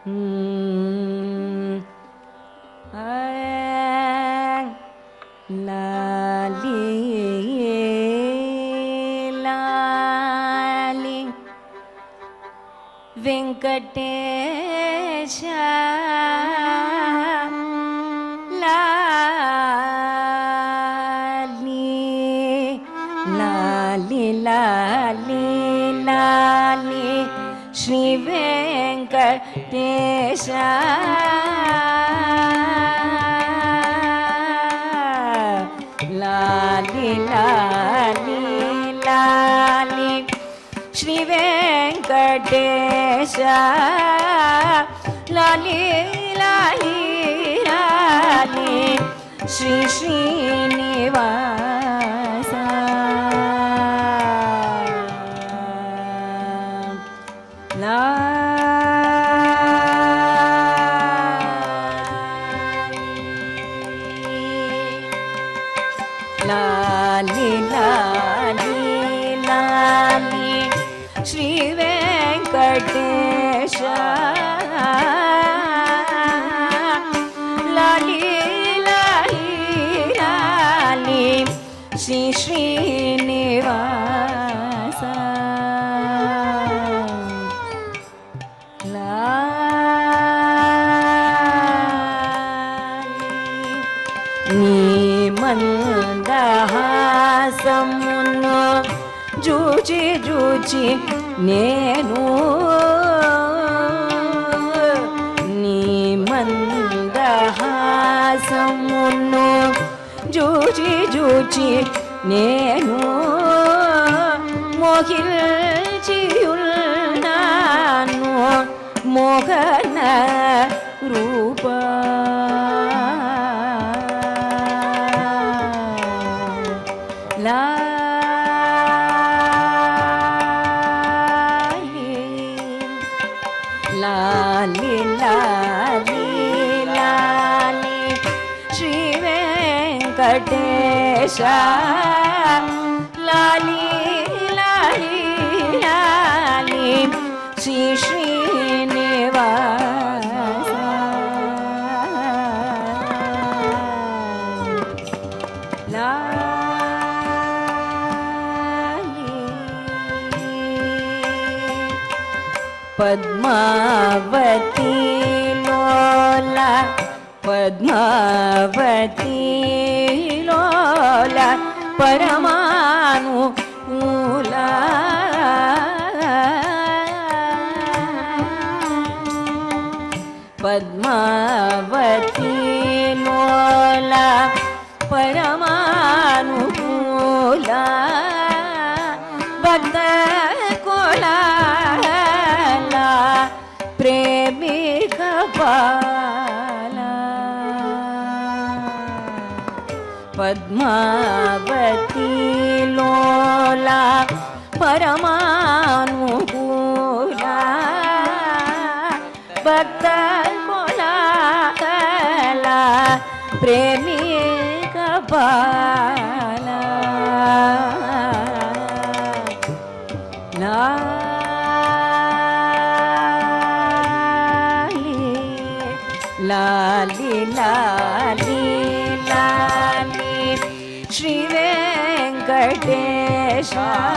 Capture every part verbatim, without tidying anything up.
ಲಾಲಿ ಲಾಲಿ ವೆಂಕಟೇಶ ಲಾಲಿ ಲಾಲಿ ಲಾಲಿ ಲಾಲಿ ಶ್ರೀ ವೆಂಕಟೇಶ ಲಾಲಿ ಲಾಲಿ ಲಾಲಿ ಶ್ರೀ ವೆಂಕಟೇಶ ಲಾಲಿ ಲಾಲಿ ಲಾಲಿ ಶ್ರೀ ಶ್ರೀನಿವಾಸ ಲಾಲಿ ಲಾಲಿ ಲಾಲಿ ಶ್ರೀ ವೆಂಕಟೇಶ ಲಾಲಿ ಲಾಲಿ ಲಾಲಿ ಶ್ರೀ ಶ್ರೀನಿವಾಸ ನೀ ಮಂದಹಾಸమును ಜೂಚಿ ಜೂಚಿ ನೇನು నీ మందహాసమును జూచి జూచి నేను మోహిల్చియున్నాను మోహన రూప ಲಾಲಿ ಲಾಲಿ ಲಾಲಿ ಲಾಲಿ ಶ್ರೀ ವೆಂಕಟೇಶ ಲಾಲಿ ಲಾಲಿ ಲಾಲಿ ಶ್ರೀ ಶ್ರೀನಿವಾಸ ಪದ್ಮಾವತಿ ಲೋಲ ಪದ್ಮಾವತಿ ಲೋಲ ಪರಮಾನು ಮೂಲ ಪದ್ಮಾವತಿ ಲೋಲ ಪರಮಾನು ಮೂಲ ಭಕ್ತ ಕೋಲ ಪ್ರೇಮಿ ಕಪಾಲ ಪದ್ಮಾವತಿ ಲೋಲ ಪರಮಾನುಕೂಲ ಭಕ್ತ ಕೋಲ ಪ್ರೇಮಿ ಕಪಾಲ ಲಾಲಿ ಲಾಲಿ ಲಾಲಿ ಶ್ರೀ ವೆಂಕಟೇಶ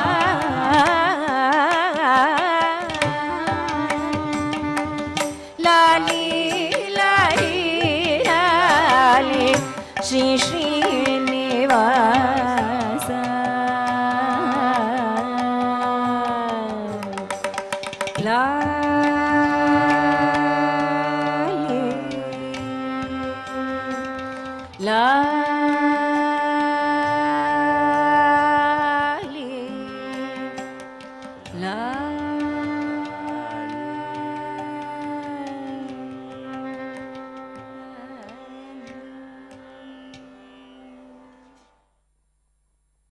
ಲಾಲಿ ಲಾಲಿ ಲಾಲಿ ಶ್ರೀ ಶ್ರೀನಿವಾಸ ಲಾಲಿ ಲಾಲಿ